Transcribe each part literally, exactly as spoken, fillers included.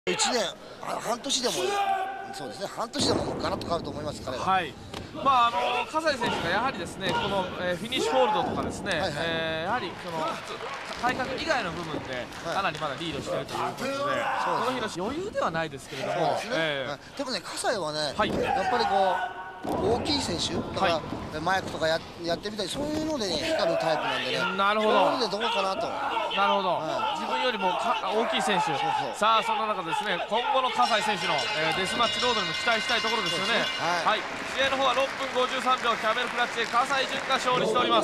いちねん、半年でも、そうですね、半年でもガラッと変わると思います、彼は。 はい、まあ、あの葛西選手がやはりですね、この、えー、フィニッシュホールドとかですね、はいはい、えー、やはりその体格以外の部分でかなりまだリードしているということで、はい、この日の余裕ではないですけれども、そうですね、えーはい、 でもね、葛西はね、はい、やっぱりこう。大きい選手だから、はい、マイクとか や, やってみたり、そういうので、ね、光るタイプなんでね、 なるほど、 そういうのでどうかなと、 なるほど、はい、自分よりもか大きい選手、そうそう、さあ、そんな中ですね、今後の葛西選手の、えー、デスマッチロードにも期待したいところですよね、はい、はい、試合の方はろっぷんごじゅうさんびょう、キャメルクラッチで葛西潤が勝利しております。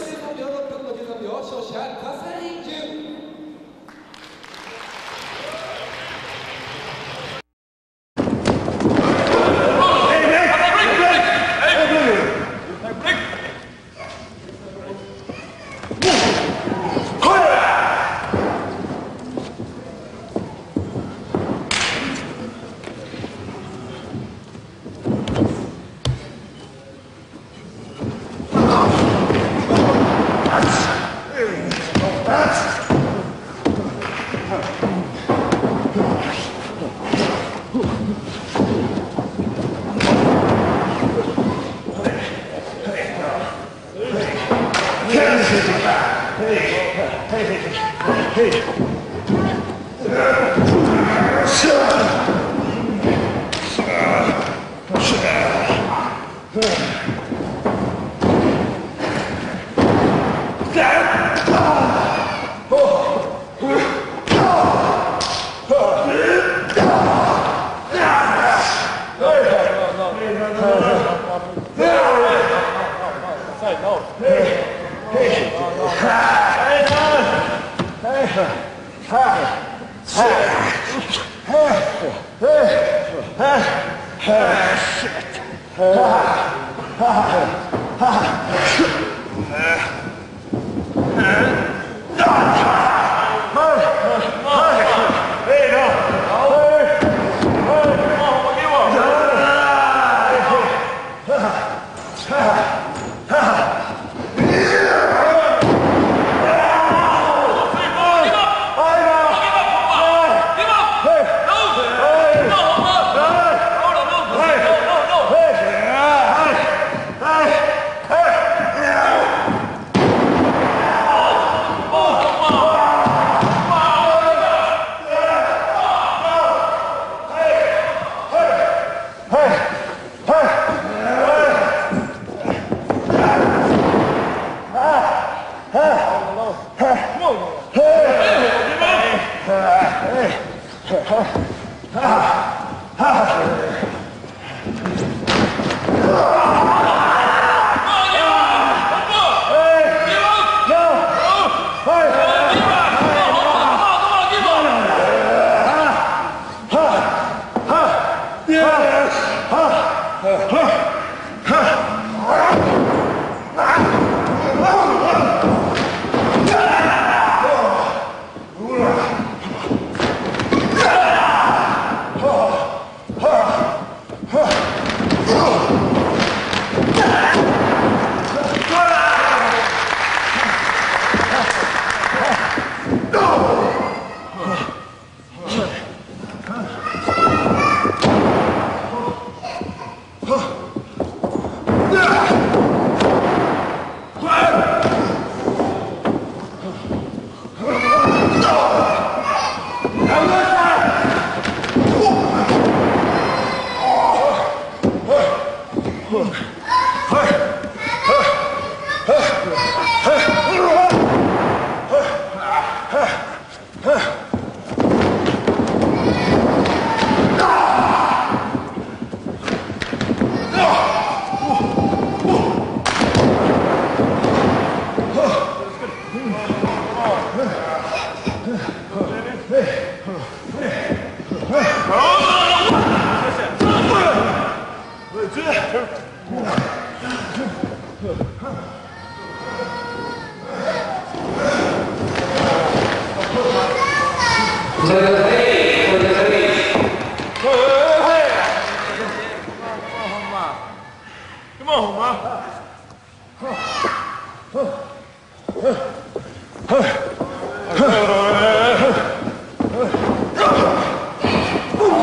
Oh!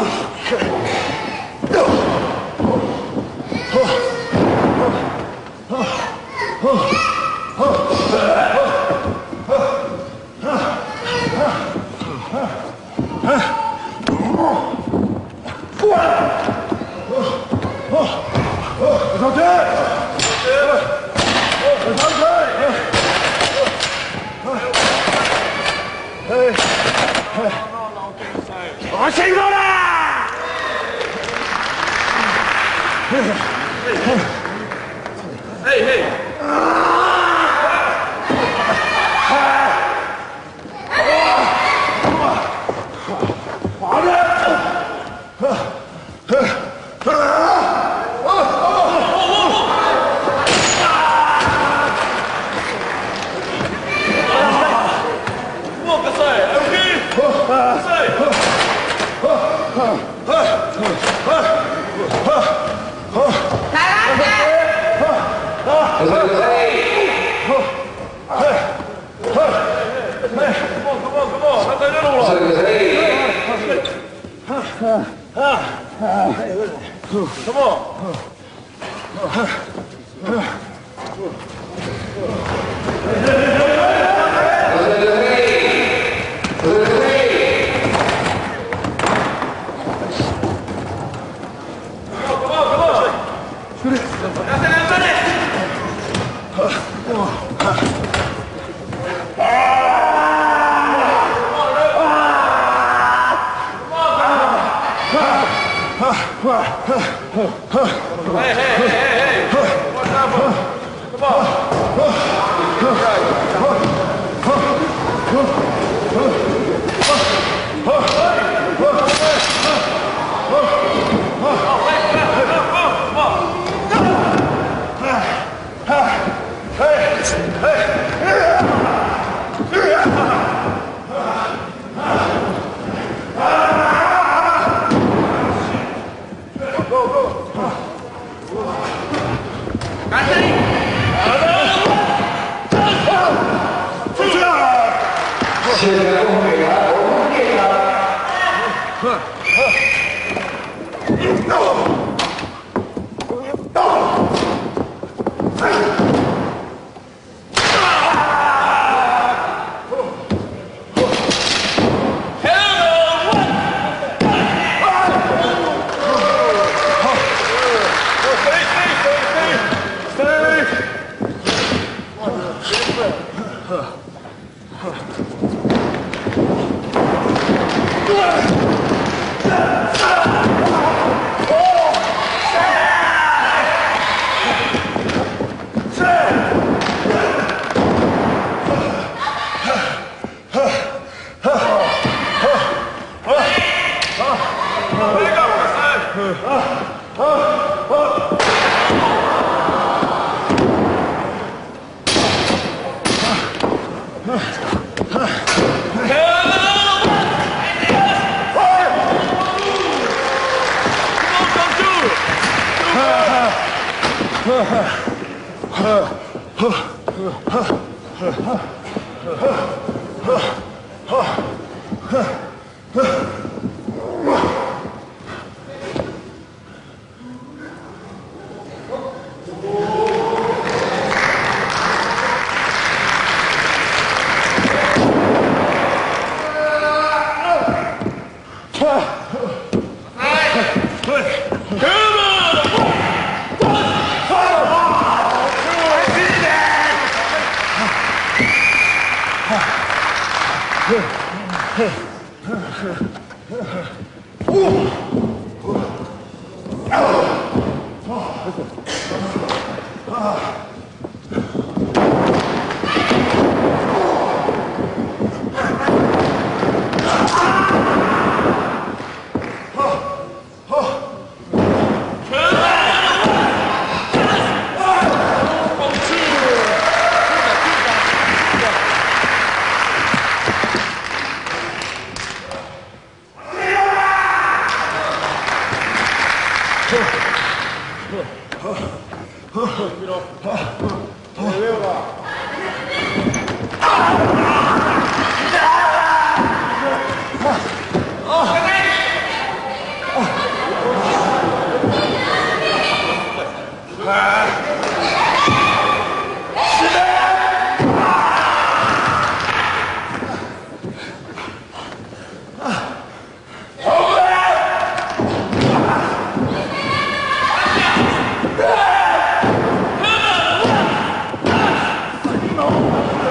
押していくぞな。 ヘイヘイ。 Come on. Hey, hey, hey, hey, hey. What's up? Come on.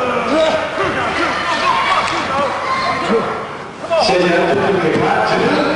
Come on.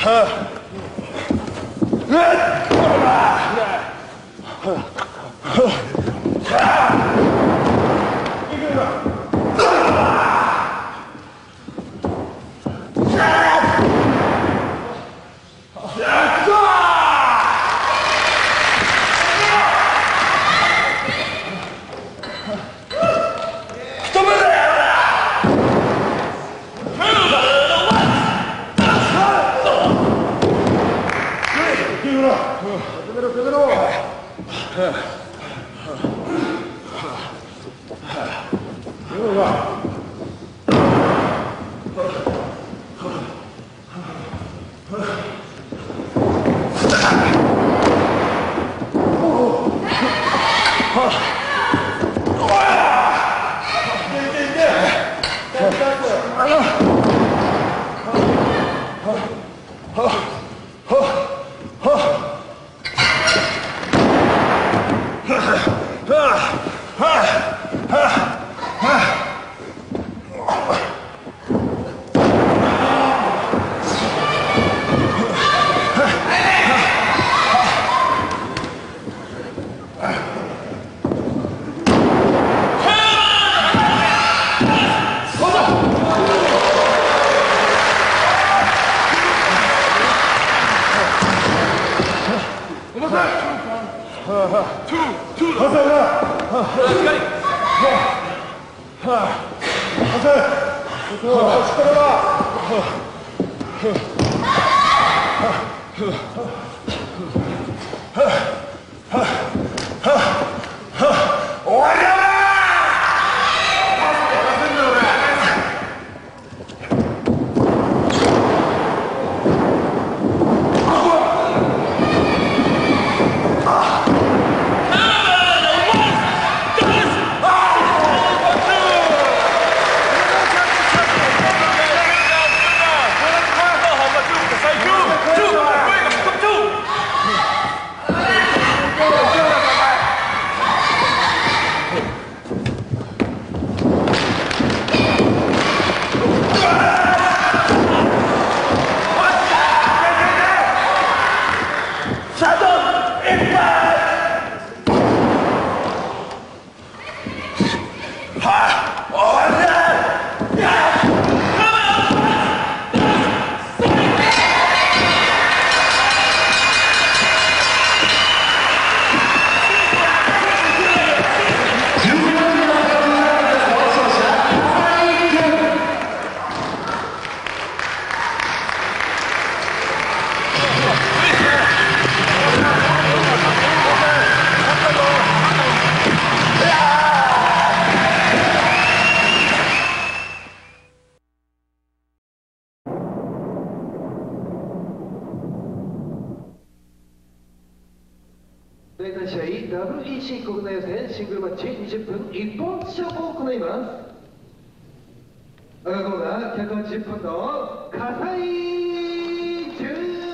第三試合 ダブリューイーシー 国内予選シングルマッチにじゅっぷん一本勝負を行います。赤コーナーひゃくはちじゅっぷんの葛西潤、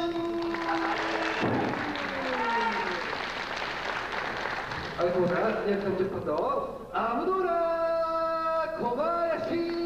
赤コーナーにひゃくさんじゅっぷんのアブドラ小林。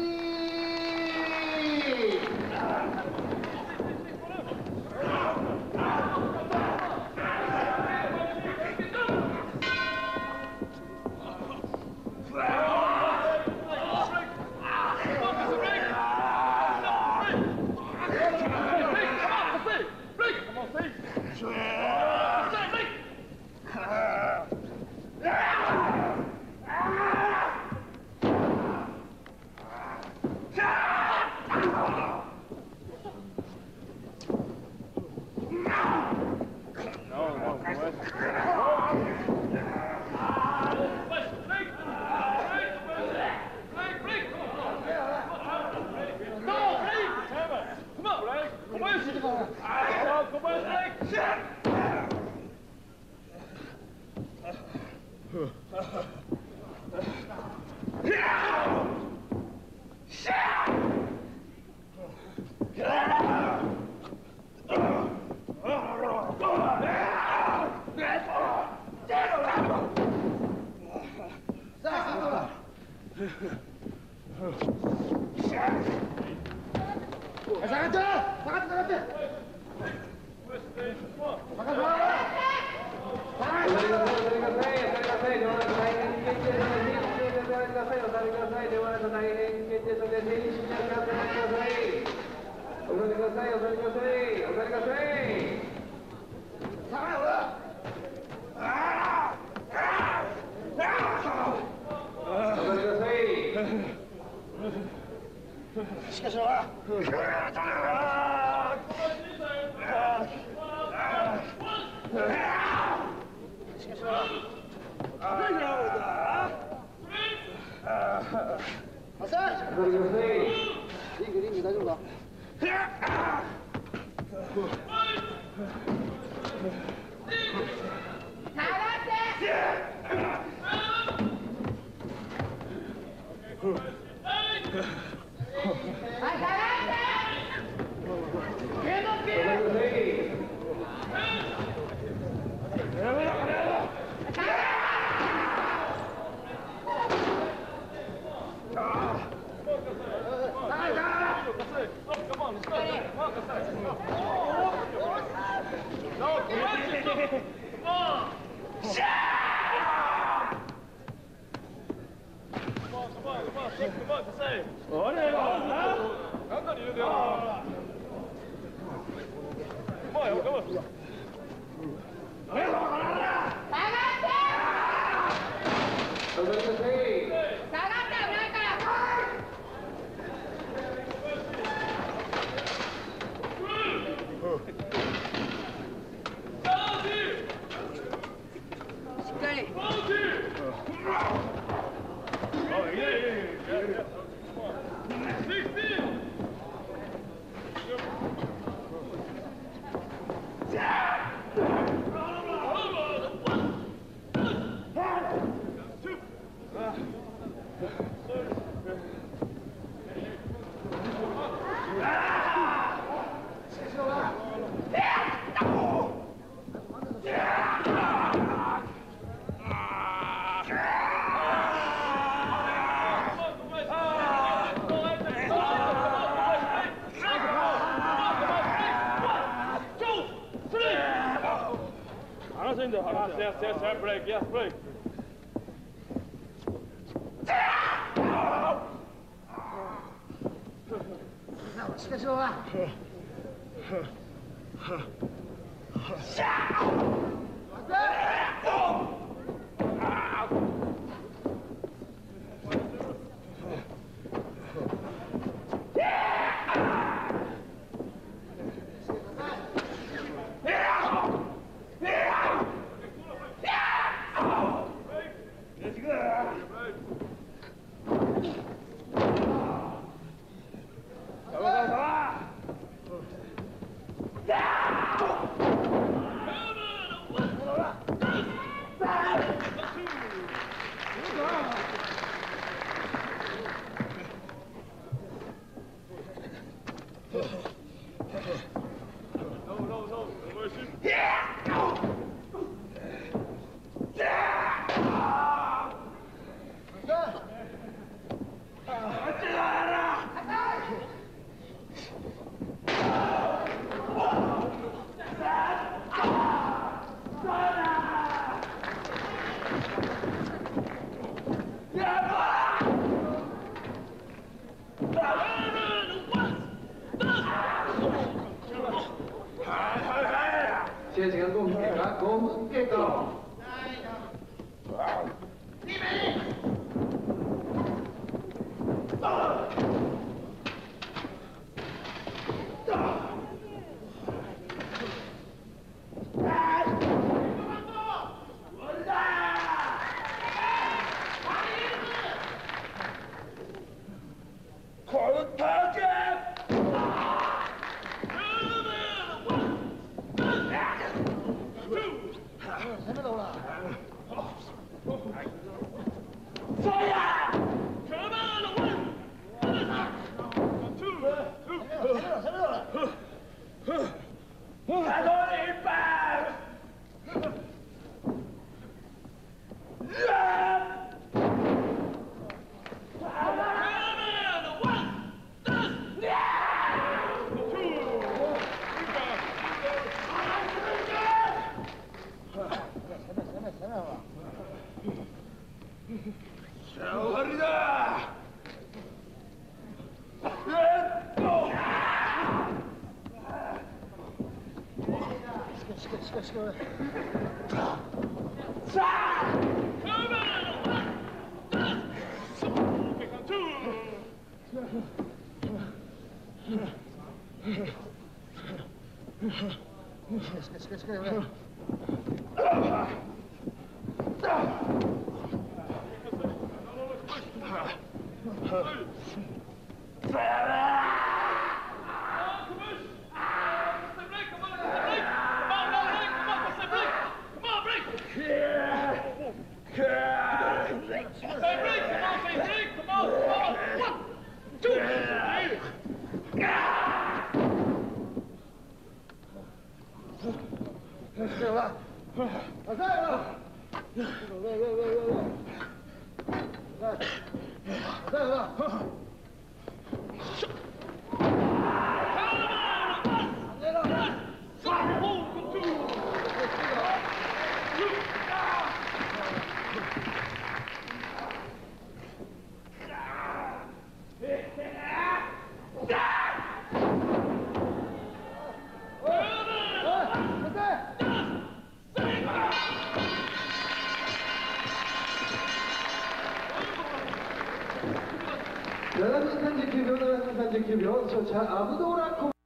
下がって下がって下がってしかしな。リングリング大丈夫か。 Yes, yes, yes, break, yes, break. 試合時間ごふん経過、ごふん経過。 ななふんさんじゅうきゅうびょう、ななふんさんじゅうきゅうびょう、勝者アブドーラコ。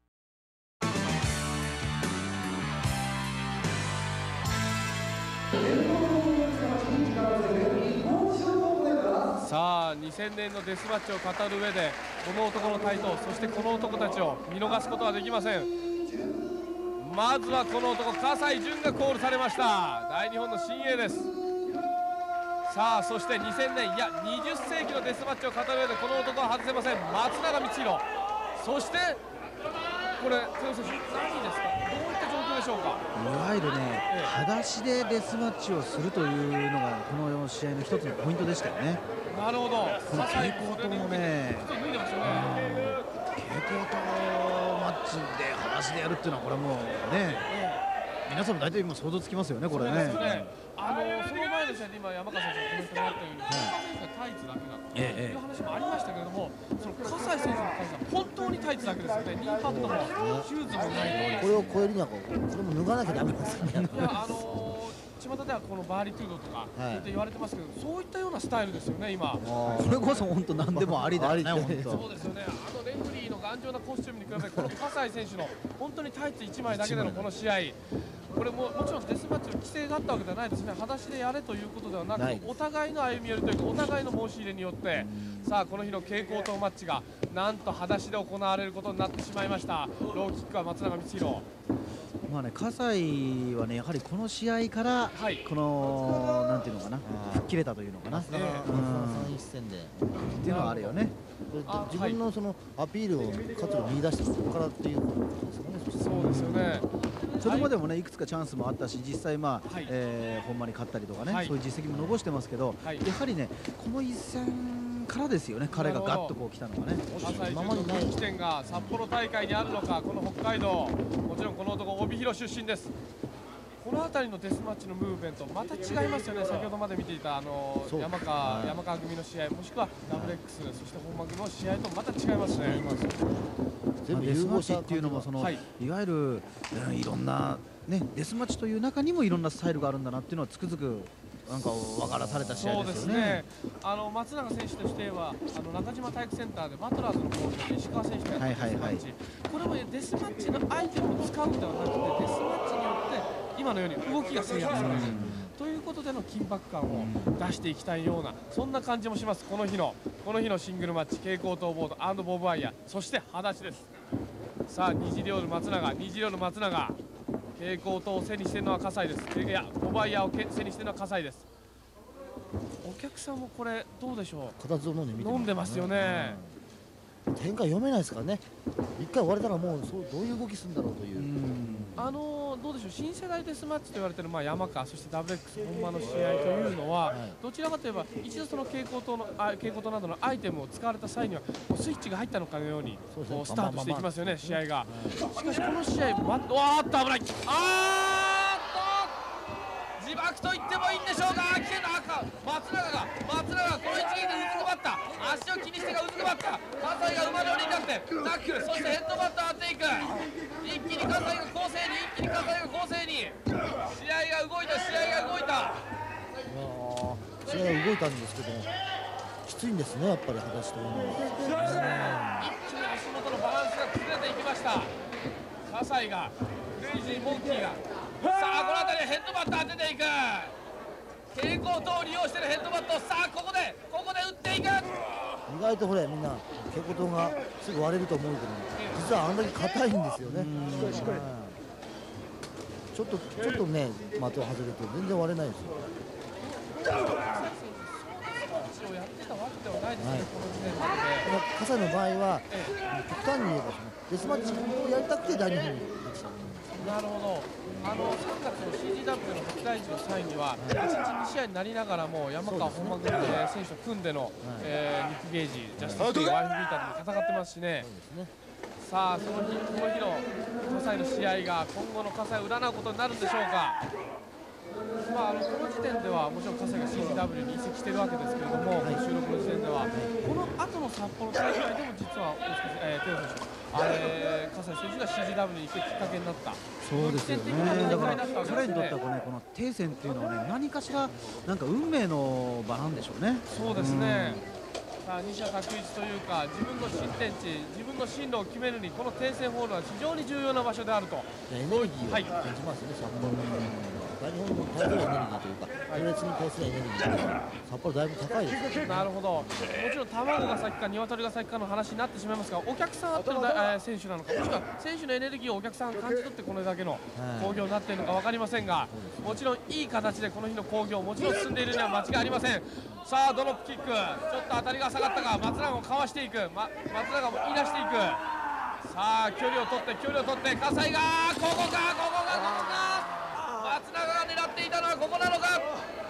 さあにせんねんのデスマッチを語る上でこの男の台頭、そしてこの男たちを見逃すことはできません。まずはこの男、葛西潤がコールされました。大日本の新鋭です。さあそしてにせんねん、いやにじゅっせいきのデスマッチを語る上でこの男は外せません。松永光弘、そしてこれ豊選手、何ですか、どういった状況でしょうか。 いわゆるね、裸足でデスマッチをするというのがこの試合の一つのポイントでしたよね。 なるほど、 この蛍光灯もね、 ちょっと脱いでますよね。 蛍光灯マッチで裸足でやるっていうのはこれもうね、皆さんも大体今想像つきますよね、これね。 あのその前の試合で今山川選手がコメントもあったように、山川選手がタイツだけだという話もありましたけれども、その葛西選手に関しては本当にタイツだけですよね。ニーパッドもシューズもないこれを超えるにはこうこれも脱がなきゃダメなんですよね。 いやあの巷ではこのバーリトゥードとかそうやって言われてますけど、そういったようなスタイルですよね今。 これこそ本当何でもありだよね、本当。 そうですよね。あのレフリーの頑丈なコスチュームに比べてこの葛西選手の本当にタイツいちまいだけでのこの試合、これももちろんデスマッチの規制があったわけではないですね。裸足でやれということではなく、お互いの歩み寄りというかお互いの申し入れによってさあこの日の蛍光灯マッチがなんと裸足で行われることになってしまいました。ローキックは松永光弘。 まあね、葛西はね、やはりこの試合から、 はい、 このなんていうのかな、吹っ切れたというのかな、 だからこのさん一戦でっていうのはあるよね。 自分のそのアピールを勝つを見出したのここからっていうことですかね。 そうですよね。 それまでもねいくつかチャンスもあったし、実際まあ、 はい、 えー、ほんまに勝ったりとかね、 はい、 そういう実績も残してますけど、はい、やはりねこの一戦からですよね、彼がガッとこう来たのがね。 葛西潤の分岐点が札幌大会にあるのか、この北海道、もちろんこの男帯広出身です。この辺りのデスマッチのムーブメントまた違いますよね。先ほどまで見ていたあの山川、山川組の試合、もしくはダブル X、そして本間組の試合とまた違いますね。 全部デスマッチっていうのもその、はい、いわゆる、うん、いろんな、ね、デスマッチという中にもいろんなスタイルがあるんだなっていうのはつくづくなんか分からされた試合ですよね。そうですね。あの松永選手としてはあの中島体育センターでバトラーズのコーチで石川選手がやったデスマッチ、これもデスマッチのアイテムを使うんではなくてデスマッチによって今のように動きが制約される、うん、ということでの緊迫感を出していきたいようなそんな感じもします。この日のこの日のシングルマッチ、蛍光灯ボード&ボブワイヤー、そして裸足です。さあ二次両の松永、二次両の松永、蛍光灯を背にしているのは葛西です。いやボブワイヤーを背にしているのは葛西です。お客さんもこれどうでしょう。 形を飲んでみて、 飲んでますよね。 展開読めないですからね。一回終われたらもうそうどういう動きするんだろうという。 あのどうでしょう、新世代デスマッチと言われているまあ山川、そして ダブルエックス 本間の試合というのは、はい、どちらかといえば一度その蛍光灯のあ蛍光灯などのアイテムを使われた際にはスイッチが入ったのかのようにこうスタートしていきますよね、試合が。しかしこの試合、わーっと危ない、あーっと自爆と言ってもいいんでしょうか。危険な赤松永が松永がこの一撃でうずくまってった足を気にしてがうずくまった葛西が馬乗りになってナックルそしてヘッドバット当てていく一気に葛西が攻勢に一気に葛西が攻勢に試合が動いた試合が動いた試合が動いたんですけどきついんですねやっぱり裸足というのは。 一気に足元のバランスが崩れていきました葛西がクレイジーモンキーがさあこの辺りヘッドバット当てていく蛍光灯を利用してるヘッドバットさあここでここで打っていく意外とほれみんな蛍光灯がすぐ割れると思うけど実はあんだけ硬いんですよね。ちょっとちょっとね的を外れて全然割れないですよ。 をやってたわけではないですね、 はい、 この時点までで。 葛西の場合は、ええ、極端に言えばデスマッチをやりたくてだいにほんにできた。 なるほど。あのさんがつの シージーダブリュー の北大地の際には、はい、いちにちに試合になりながらも山川本間組で選手と組んでの、はいえー、ニック・ゲージ、ジャスティス・テイ、ワイフ・ビーターで戦ってますしね。さあその日この日の葛西の試合が今後の葛西を占うことになるんでしょうか。まあ、あのこの時点ではもちろん葛西が シージーダブリュー に移籍しているわけですけれども、はい、収録の時点では、はい、この後の札幌大会でも実は大塚、えー、テオ選手あれ葛西選手が シージーダブリュー に行くきっかけになった。 そうですよね。だから彼にとってはこの、ね、このテイ戦っていうのはね何かしらなんか運命の場なんでしょうね。 そうですね。さあ西田拓一というか自分の新天地自分の進路を決めるにこのテイ戦ホールは非常に重要な場所であると。 エネルギーを感じますね、札幌の大日本の対するエネルギーというか系列に対するエネルギーが札幌だいぶ高いです。 なるほど。もちろん卵が先か鶏が先かの話になってしまいますがお客さんあってのだ、えー、選手なのかもしくは選手のエネルギーをお客さんが感じ取ってこれだけの興行になっているのか分かりませんが、もちろんいい形でこの日の興行もちろん進んでいるには間違いありません。さあドロップキックちょっと当たりが下がったが松永もかわしていく、ま、松永も言い出していく。さあ距離を取って距離を取って葛西がここかここかここか松永が狙っていたのはここなのか。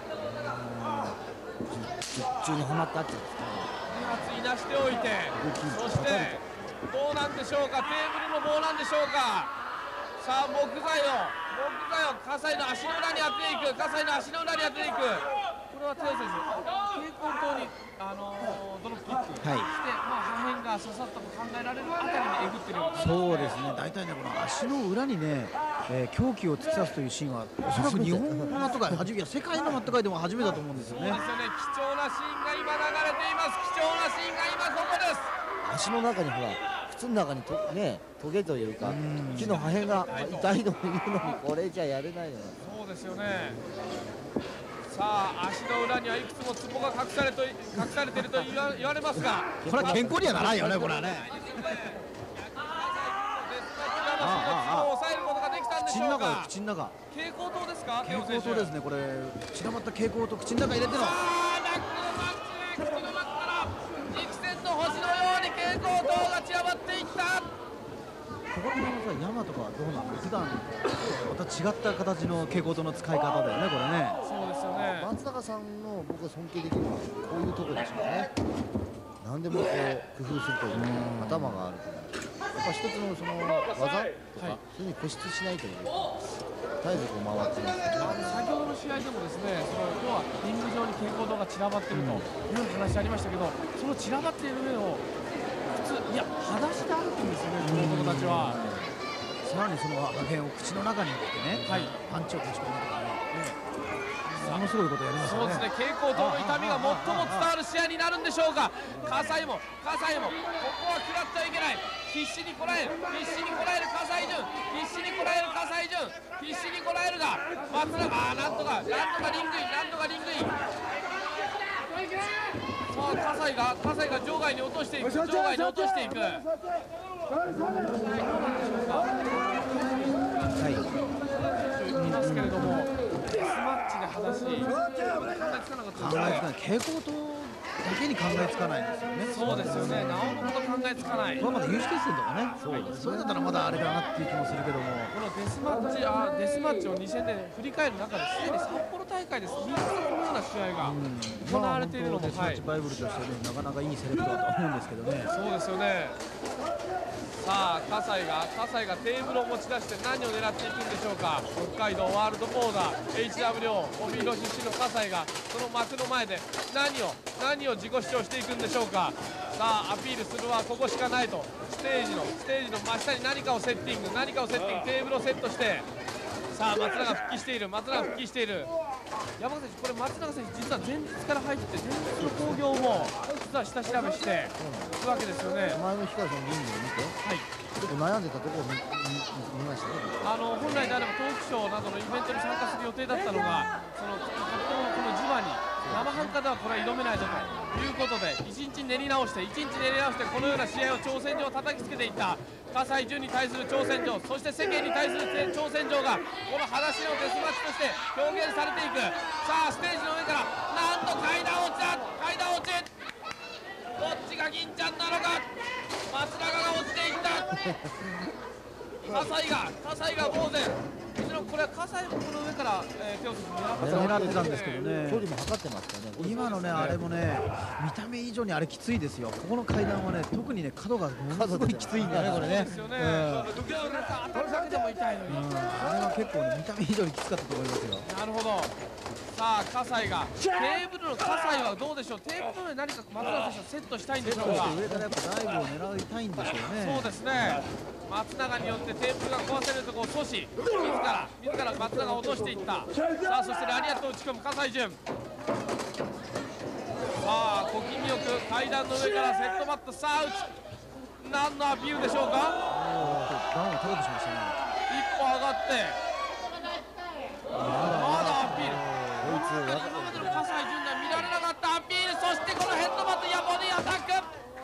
術中にはまったっていうんですか。 に発いなしておいてそしてどうなんでしょうか。テーブルの棒なんでしょうか。さあ木材を木材を葛西の足の裏に当てていく葛西の足の裏に当てていく。これはテオ選手蛍光灯に、あのー、ドロップキック、はい、して、まあ、破片が刺さったと考えられるあたりにえぐってるような。 そうですね。大体ねこの足の裏にね、えー、凶器を突き刺すというシーンはおそらく日本のマット界初めいや世界のマット界でも初めてだと思うんですよね。 そうですよね。貴重なシーンが今流れています。貴重なシーンが今ここです。 足の中にほら靴の中にとねトゲというか木の破片が痛いのを言うのにこれじゃやれないよね。 そうですよね。さあ足の裏にはいくつもツボが隠されと隠されていると言わ言われますがこれは健康にはならないよねこれはね。 抑えることができたんでしょうか。 口の中蛍光灯ですか。 蛍光灯ですね。これ散らばった蛍光灯口の中入れての。 さあナックルマッチ口の中から肉線の星のように蛍光灯が散らばっていった。 ここら辺のさ山とかどうなの普段また違った形の蛍光灯の使い方だよねこれね。 そうですよね。 松坂さんの僕が尊敬できるのはこういうところでしょうね。何でもこう工夫するというか頭があるというやっぱ一つのその技とか、はい、そういうに固執しないというか絶えずこう回ってます、ね、 先ほどの試合でもですねその要はリング上に蛍光灯が散らばっているという話ありましたけど、その散らばっている上を普通いや裸足で歩くんですよねこの男たちは。 さらにその破片を口の中に入れてね、はい、パンチをぶち込むとかね、ものすごいことやりますよね。 そうですね。蛍光灯の痛みが最も伝わる試合になるんでしょうか。葛西も葛西もここは食らってはいけない。必死にこらえる必死にこらえる葛西潤必死にこらえる葛西潤必死にこらえるが松永あなんとかなんとかリングインなんとかリングイン。さあ葛西が葛西が場外に落としていく場外に落としていく。はい言いますけれどもデスマッチで裸足考えつかなかったですね。 考えつかない蛍光灯だけに考えつかないんですよね。 そうですよね。なおのこと考えつかない。 これまで有刺鉄線とかねそう、それだったらまだあれかなっていう気もするけどもこのデスマッチあデスマッチをに戦で振り返る中ですでに札幌大会ですみっつこのような試合が行われているのも、 デスマッチバイブルとしてねなかなかいいセレクトだと思うんですけどね。 そうですよね。 さあ葛西が葛西がテーブルを持ち出して何を狙っていくんでしょうか。北海道ワールドボーダー エイチダブリュー 帯広出身の葛西がその幕の前で何を何を自己主張していくんでしょうか。さあアピールするはここしかないと、ステージのステージの真下に何かをセッティング何かをセッティングテーブルをセットして、さあ松永復帰している松永復帰している山口選手、これ松永選手実は前日から入って前日の興行も実は下調べしていくわけですよね。 前の日からそのリングを見て、 はい、 ちょっと悩んでたところを見見見ましたね。 あの本来であればトークショーなどのイベントに参加する予定だったのが、そのとってもこの地場に生半可ではこれは挑めないぞということでいちにち練り直していちにち練り直してこのような試合を挑戦状を叩きつけていった葛西潤に対する挑戦状、そして世間に対する挑戦状がこの裸足のデスマッチとして表現されていく。さあステージの上からなんと階段落ちだ階段落ち、どっちが銀ちゃんなのか、松永が落ちていった葛西が葛西が呆然、もちろんこれは葛西もこの上から、えー、手をついて狙ってたんですけどね、 距離も測ってますからね。 今のねあれもね見た目以上にあれきついですよ。ここの階段はね特にね角がものすごいきついんだよねこれね。 ですよね。なんか当たるだけでも痛いのに、 うん、あれは結構ね見た目以上にきつかったと思いますよ。 なるほど。さあ葛西がテーブルの葛西はどうでしょう。テーブルの上に何か松永選手はセットしたいんでしょうか。 上からやっぱダイブを狙いたいんでしょうね。 そうですね。松永によってテーブルが壊せるところを阻止、自ら自ら松永を落としていった。さあそしてラリアットを打ち込む葛西潤。さあ小気味よく階段の上からセットマット、さあ打ち何のアピールでしょうか。 ダウンを高くしましたね。 一歩上がってまだアピール、 こいつ今までの葛西潤では見られなかったアピール、そしてこのヘッドバットやボディアタック。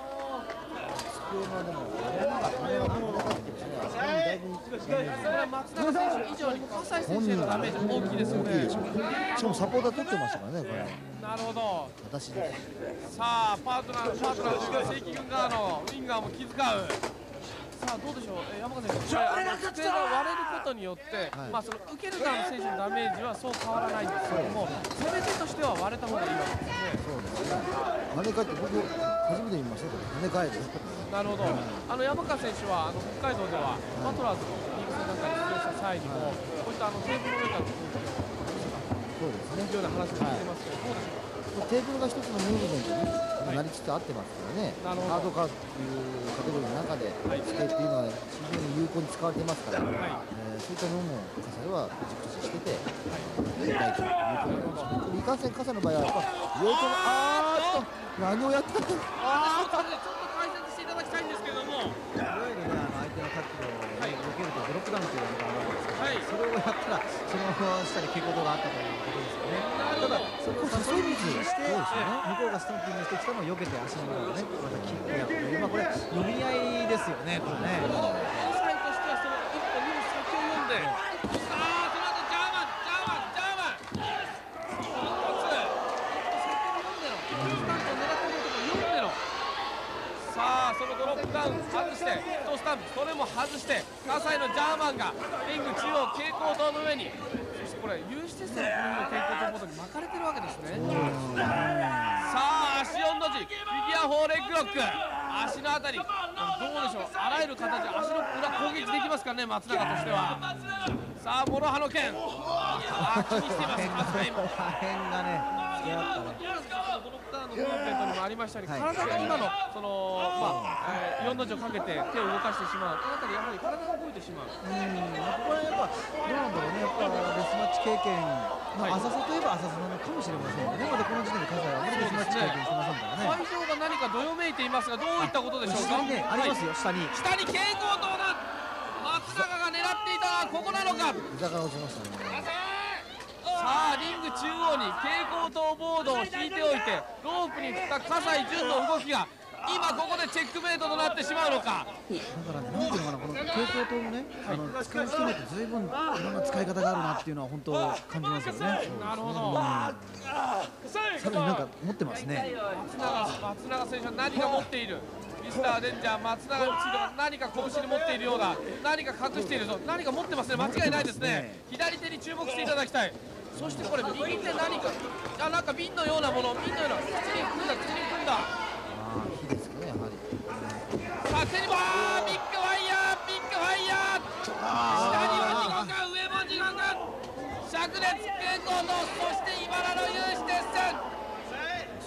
これは松永選手以上に葛西選手へのダメージ大きいですよね。 しかもサポーター取ってましたからね、これ。 なるほど。 私ですさあパートナーパートナーの正規軍側のウィンガーも気遣う。さあどうでしょう、えー、山川選手、これあの机が割れることによって、 はい、 まあその受ける側の選手のダメージはそう変わらないんですけども、攻め手としては割れた方がいいわけですね。 そうですね。跳ね返って僕初めて見ましたけど跳ね返る。 なるほど。あの山川選手はあの北海道ではバトラーズのリーグ戦なんかに出場した際にも、こういったあのテーブルの上からそうですね。 いうような話を聞いてますけど、どうでしょうか。 テーブルが一つのムーブメントになりつつあってますからね。 なるほどハードカーっていうカテゴリーの中でスケっていうのは非常に有効に使われていますから、 はい、 えーそういったのも笠井は熟知しててやりたいということなんです。いかんせん笠井の場合はやっぱ上とのあーっと何をやったのああ、ちょっと解説していただきたいんですけども、 いわゆるねあの相手のタックルをはい避けるとブロックダウンというのがあるんですけど、 はいそれをやったらその下に傾向があったということですよね。ただそれを誘い水して、 そうですよね向こうがスタンピングしてきたのを避けて足の裏をねまたキックやっていう、まあこれ読み合いですよねこれね。 葛西としてはその一歩二歩先を読んで、さあその後ジャーマンジャーマンジャーマン一つ一歩先を読んでのキックスタンプを狙っているところ読んでの、さあそのドロップダウン外してヒットスタンプそれも外して葛西のジャーマンがリング中央蛍光灯の上に、そしてこれ有刺鉄線のこの日の蛍光灯ボードに巻かれてるわけですね。さあ足4の字フィギュアフォーレッグロック、足のあたりどうでしょう、あらゆる形で足の裏攻撃できますからね松永としては。さあ諸刃の剣、あ気にしています葛西も。 破片がね付け合ったね。 ドロップダウンのムーブメントにもありましたように、 はい体が今のそのまあ、えー、よんの字をかけて手を動かしてしまう、この辺りやはり体が動いてしまう。 うんまあここはやっぱどうなんだろうね、やっぱデスマッチ経験、まあ、 はい浅さといえば浅さなのかもしれませんよね。まだこの時点で葛西はあまりデスマッチ経験してませんからね。 会場が何かどよめいていますが、どういったことでしょうか。 下にねありますよ、下に。 下に蛍光灯だ。松永が狙っていたのはここなのか。 膝から落ちましたね。 さあリング中央に蛍光灯ボードを引いておいてロープに振った葛西潤の動きが今ここでチェックメイトとなってしまうのか。 だからね、なんていうのかな、この蛍光灯のね、あの使う人によってずいぶんいろんな使い方があるなっていうのは本当感じますよね。 なるほど。 さらになんか持ってますね。 松永松永選手は何か持っている。ミスターデンジャー松永については何か拳に持っているようだ、何か隠しているぞ、何か持ってますね、間違いないですね。左手に注目していただきたい。そしてこれ右手何か、あなんか瓶のようなもの、瓶のような口に含んだ口に含んだ。 ああ火ですかねやはり。 さあ手にもあービッグワイ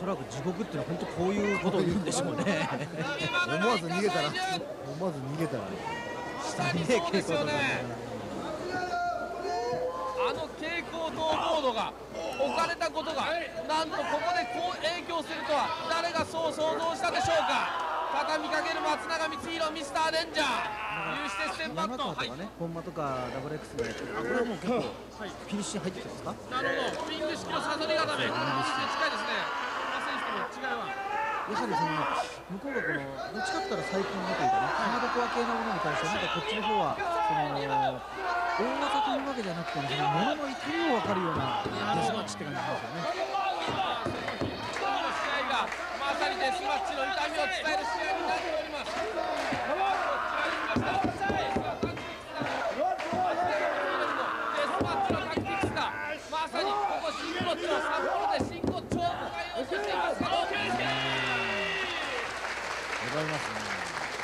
そらく地獄っていうのは本当こういうことを言うんでしょうね。 思わず逃げたら思わず逃げたら下にそうですよね。あの蛍光灯ボードが置かれたことがなんとここでこう影響するとは誰がそう想像したでしょうか。畳みかける松永光弘ミスターデンジャー有刺鉄線バット、 山川とかね、本間とかダブル X がやってる、これはもう結構フィニッシュ入ってるんですか。 なるほど、ウィング式のサソリ固め、フィニッシュ近いですね。選手との違いはやはりその向こうがこのどっちかって言ったら最近のというかね、ハードコア系のものに対してはなんかこっちの方はその大技というわけじゃなくて、その物の痛みを分かるようなデスマッチって感じですよね。 まさにデスマッチの痛みを伝える試合になっております。デスマッチのタクティクスがまさにここ真骨頂、札幌で真骨頂を迎えようとしていますが、どうですか。 ございますね。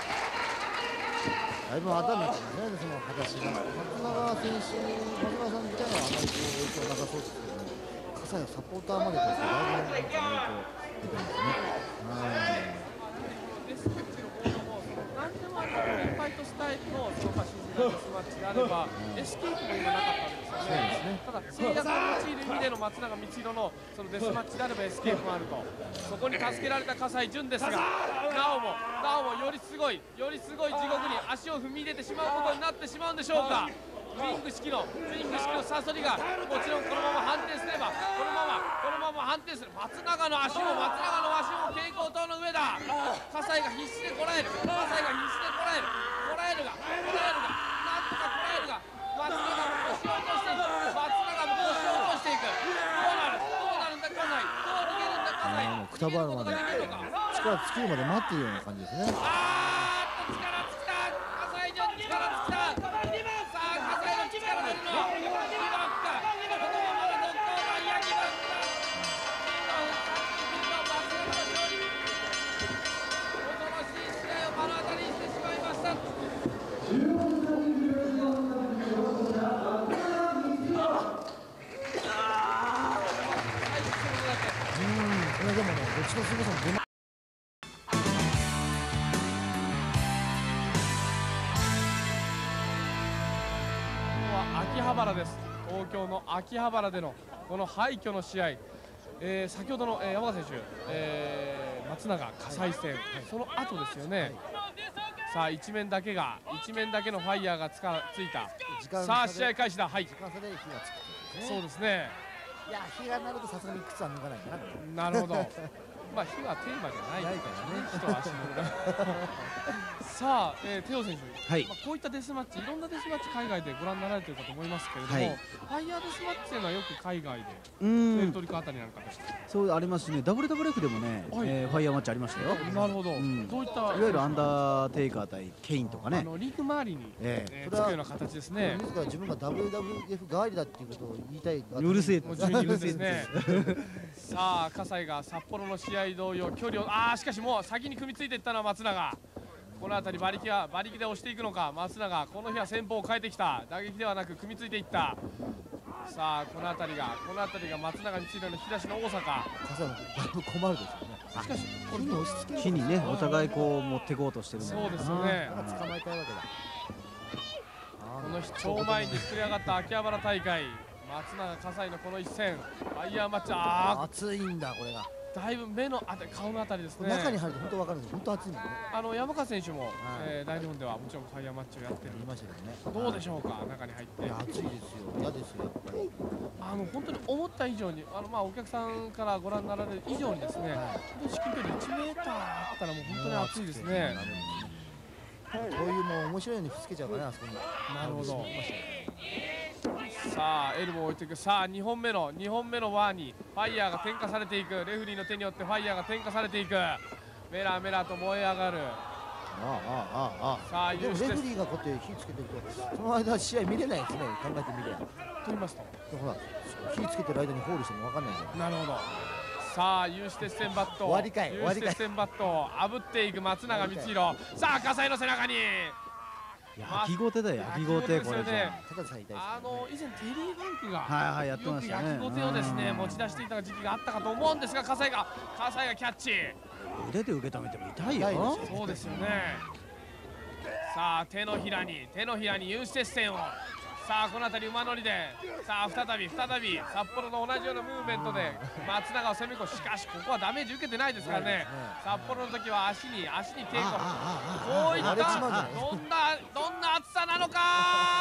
だいぶ頭になってますね、その形が。松永選手、松永さん自体はあまりこう影響なさそうですけども、葛西のサポーターまでとしてだいぶ影響出てますね。 デスマッチのボードも何でもあるファイトスタイルのそのまあ新人デスマッチであればエスケープも今なかったんですよね。ただ制約を用いる意味での松永光弘のそのデスマッチであればエスケープもあると、そこに助けられた葛西潤ですが、なおもなおもよりすごいよりすごい地獄に足を踏み入れてしまうことになってしまうんでしょうか。ウィング式のウィング式のサソリがもちろんこのまま判定すればこのままこのまま判定する。松永の足も松永の足も蛍光灯の上だ。葛西が必死でこらえる、葛西が必死でこらえるこらえるがこらえるがなんとかこらえるが松永も腰を落としていく、松永も腰を落としていく。どうなるどうなるんだ葛西、どう逃げるんだ葛西。 もうくたばるまで力尽きるまで待っているような感じですね。 あーっと力尽きた、葛西潤力尽きた。さあ葛西の力出るのはにばんか、このままの続行がいやにばんか。恐ろしい試合を目の当たりにしてしまいました。 これでもね、どっちのすごさも出ま秋葉原です。東京の秋葉原でのこの廃墟の試合、えー、先ほどの、えー、山川選手、えー、松永葛西戦、はい、その後ですよね、はい、さあ一面だけが一面だけのファイヤーがつかついた。さあ試合開始だ。はい、 時間差で火がつくんですね。 そうですね。 いや、火が鳴るとさすがに靴は脱がないかな。 なるほど。まあ火はテーマじゃないからね、人は足のさあ、えー、テオ選手、はい、まあこういったデスマッチ、いろんなデスマッチ海外でご覧になられているかと思いますけれども、はい、ファイヤーデスマッチというのはよく海外でプエルトリコあたりなんかでした。 そうありますしね、ダブルダブルエフでもね、はい、えー、ファイヤーマッチありましたよ。 なるほど、うん、どういったいわゆるアンダーテイカー対ケインとかね、あのリング周りに、えーえー、つくような形ですね。 自ら自分が ダブリューダブリューエフ 代わりだっていうことを言いたい。 うるせえ、 もう十分うるせえですね。さあ葛西が札幌の試合同様距離を、ああしかしもう先に組みついていったのは松永。この辺り馬力は馬力で押していくのか。松永この日は戦法を変えてきた。打撃ではなく組みついていった。さあこの辺りがこの辺りが松永についての引き出しの大阪。 葛西もだいぶ困るですよね。 しかしこれに押し付ける火にねお互いこう持っていこうとしてるんだよね。 そうですよね。 捕まえたいわけだ。 この日超前に膨れ上がった秋葉原大会、松永葛西のこの一戦ファイヤーマッチ、ああ熱いんだこれが。 だいぶ目のあたり顔のあたりですね。 中に入ると本当わかるんです。本当熱いんだね。 あの山川選手も、はい、えー、大日本ではもちろんファイヤーマッチをやってる。 言いましたけどね。 どうでしょうか、中に入って。 いや熱いですよ。嫌ですよやっぱり。 あの本当に思った以上に、あのまあお客さんからご覧になられる以上にですね、はい、至近距離いちメーターあったらもう本当に熱いですね。 こういうもう面白いようにふつけちゃうからね、あそこに。 なるほど。さあエルボーを置いていく。さあにほんめのにほんめのワーにファイヤーが点火されていく。レフェリーの手によってファイヤーが点火されていく。メラメラと燃え上がる。 ああああああ。 さあでもレフェリーがこうやって火つけてるとその間試合見れないですね。考えてみれば。と言いますと、 ほら火つけてる間にホールしても分かんないじゃん。 なるほど。さあ有刺鉄線バット、 終わりかい有刺鉄線バットを炙っていく松永光弘。さあ葛西の背中に焼きごてだよ、焼きごて、これじゃ。 ただでさえ痛いですよね。 あの以前テリー・ファンクがはいはい、やってましたね。 よく焼きごてをですね持ち出していた時期があったかと思うんですが、葛西が葛西がキャッチ。 腕で受け止めても痛いよ。 痛いですよそうですよね。さあ手のひらに手のひらに有刺鉄線を。さあこの辺り馬乗りで、さあ再び再び札幌の同じようなムーブメントで松永を攻め込む。しかしここはダメージ受けてないですからね。札幌の時は足に足に抵抗。こういったどんなどんな厚さなのか。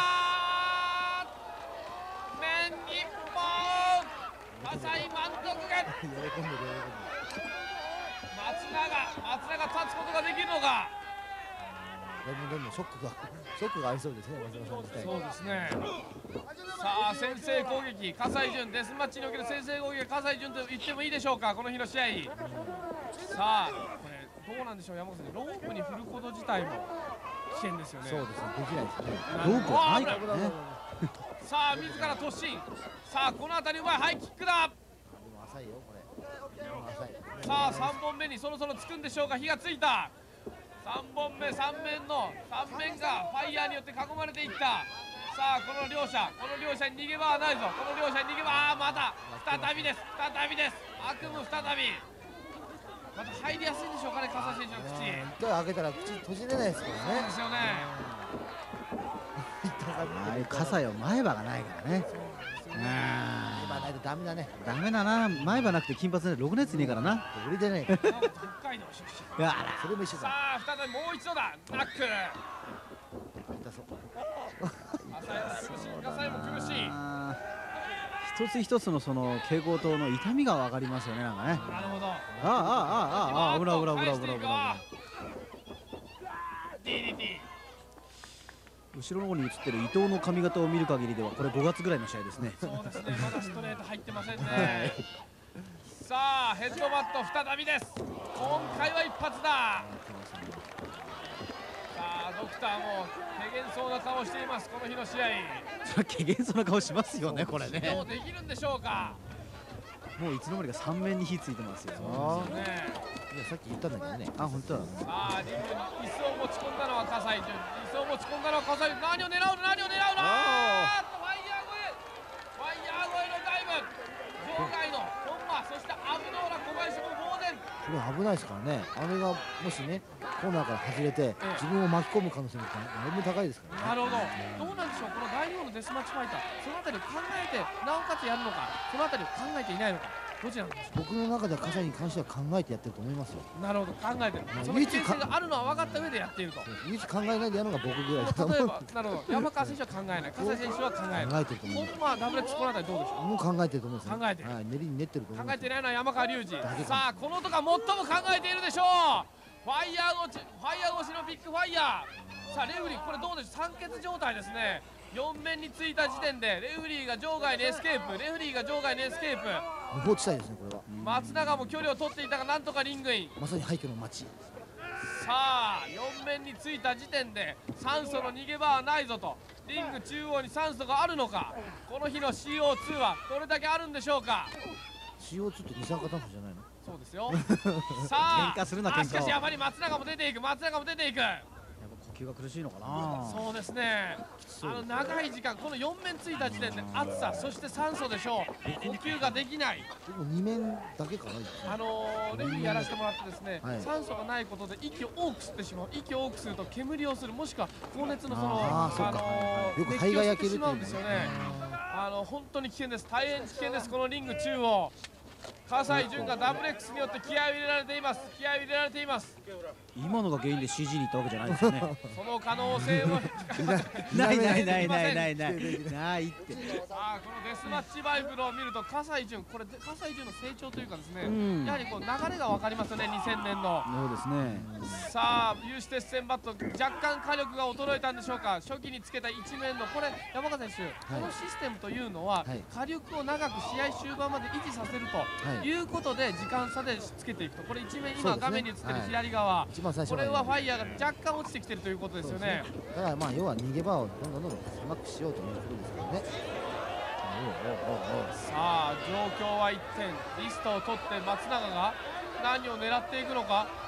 面一本葛西満足が喜んでる喜んでる。 松永松永立つことができるのか。 どんどんどんどんショックがショックがありそうですね、松永さん自体。 そうですね。さあ先制攻撃、葛西潤デスマッチにおける先制攻撃、葛西潤と言ってもいいでしょうか、この日の試合。さあこれどうなんでしょう、山本さん、ロープに振ること自体も危険ですよね。 そうですね、できないですね。 ロープはないからね。 さあ自ら突進。さあこの辺りうまいハイキックだ。 でも浅いよこれ。でも浅い。 さあさんぼんめにそろそろつくんでしょうか。火がついた。さんぼんめさん面のさん面がファイヤーによって囲まれていった。さあこの両者この両者に逃げ場はないぞ。この両者に逃げ場、ああまた再びです再びです。悪夢再び。また入りやすいんでしょうかね、葛西選手の口。 手を開けたら口閉じれないですからそうね。 ですよね。 ああいう葛西は前歯がないからね。 今ないとダメだね。 ダメだな、前歯なくて金髪でろく熱ねえからな。 売れてない。 北海道出身。 いやそれも一緒だ。 さあ再びもう一度だ。ナック。 痛そう。 葛西も苦しい、葛西も苦しい。 あー一つ一つのその蛍光灯の痛みが分かりますよね、なんかね。 なるほど。 ああああああああ、危ない危ない危ない危ない危ない。 ディーディーティー。 後ろの方に映ってる伊藤の髪型を見る限りではこれごがつぐらいの試合ですね。 そうですね、まだストレート入ってませんね。さあヘッドバット再びです。今回は一発だ。さあドクターも怪げそうな顔をしています、この日の試合。 それは怪げそうな顔しますよね、これね。 どうできるんでしょうか。 もういつの間にかさん面に火ついてますよ。 そうですね。 いやさっき言ったんだけどね。 あ、本当だ。 さあリングに椅子を持ち込んだのは葛西潤。椅子を持ち込んだのは葛西。何を狙うの何を狙うの。あーっとファイヤー越えファイヤー越えのダイブ。場外の本間、そしてアブノーラ小林も呆然。 これ危ないですからね。あれがもしねコーナーから外れて自分を巻き込む可能性もだいぶ高いですからね。 なるほど。どうなんでしょう、このだいにほんのデスマッチファイター、そのあたりを考えてなおかつやるのか、そのあたりを考えていないのか、どちらなんでしょ僕の中では葛西に関しては考えてやってると思いますよ。 う。なるほど、考えてる。 まあその危険性があるのは分かった上でやっていると。 唯一考えないでやるのが僕ぐらいだと思う。 例えば、なるほど、山川選手は考えない、葛西選手は考える。 考えてると思う。 本間ダブルエックスこのあたりどうでしょう。 もう考えてると思います、ね。 考えてるはい、練りに練ってると思います。 考えていないのは山川隆二。 だけかさあこの男が最も考えているでしょう。ファイヤー越し、ファイヤー越しのビッグファイヤー。さあレフェリーこれどうでしょう、酸欠状態ですね。よん面についた時点でレフェリーが場外にエスケープ、レフェリーが場外にエスケープ。 無法地帯ですね、これは。 松永も距離を取っていたがなんとかリングイン。 まさに廃墟の街。 さあよん面についた時点で酸素の逃げ場はないぞと。リング中央に酸素があるのか、この日の シーオーツー はどれだけあるんでしょうか。 シーオーツー って二酸化炭素じゃないの？ そうですよ。さあ喧嘩するな喧嘩をあしかしやっぱり松永も出ていく、松永も出ていく。 呼吸が苦しいのかな。 そうですね。あの長い時間、このよん面ついた時点で暑さ、そして酸素でしょう。呼吸ができない。 でもに面だけかな。 あのー、レフェリーやらせてもらってですね、 はい酸素がないことで息を多く吸ってしまう。息を多く吸うと煙をする、もしくは高熱のそのあーそうかのーよく肺が焼けるっていう熱気を吸ってしまうんですよね。あの本当に危険です。大変危険です。このリング中央。葛西潤がダブル X によって気合を入れられています。気合を入れられています。 今のが原因で シージー に行ったわけじゃないですよね。 その可能性もないないないないないないないって。 さあこのデスマッチバイブルを見ると葛西潤、これ葛西潤の成長というかですね、 うんやはりこう流れが分かりますよね。にせんねんのそうですね。 さあ有刺鉄線バット、若干火力が衰えたんでしょうか。初期につけた一面のこれ山川選手、このシステムというのは、 はい火力を長く試合終盤まで維持させるとはいいうことで時間差でつけていくと、これ一面今そうですね画面に映ってるはい左側、 一番最初までこれはファイヤーが若干落ちてきてるということですよね。 だからまあ要は逃げ場をどんどんどんどん狭くしようということですからね。おうおうおうおうさあ状況は一転、リストを取って松永が何を狙っていくのか。